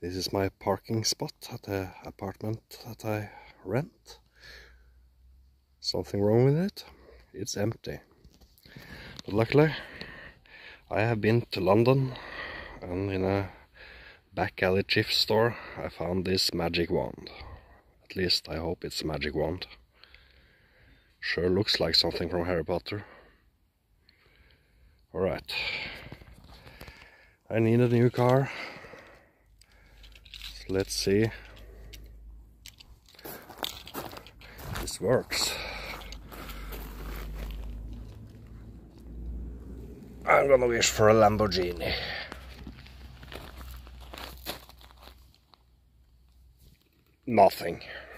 This is my parking spot at the apartment that I rent. Something wrong with it? It's empty. But luckily, I have been to London, and in a back alley thrift store I found this magic wand. At least I hope it's a magic wand. Sure looks like something from Harry Potter. Alright. I need a new car. So let's see. This works. I'm gonna wish for a Lamborghini. Nothing.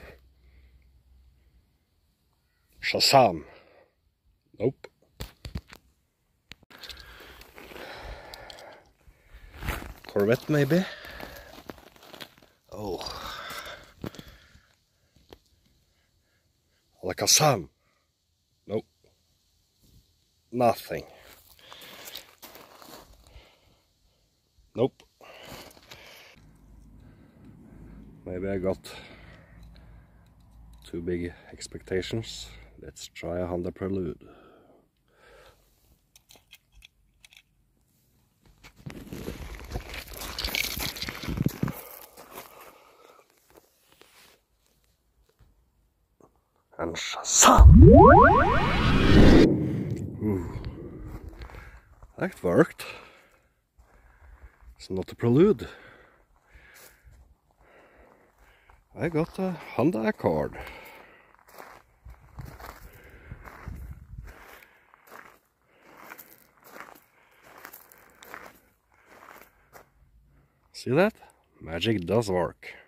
Shazam. Nope. Corvette maybe? Oh. Alakazam. Nope. Nothing. Nope. Maybe I got too big expectations. Let's try a Honda Prelude. And Shazam! Ooh. That worked. It's not a Prelude. I got a Honda Accord. See that? Magic does work.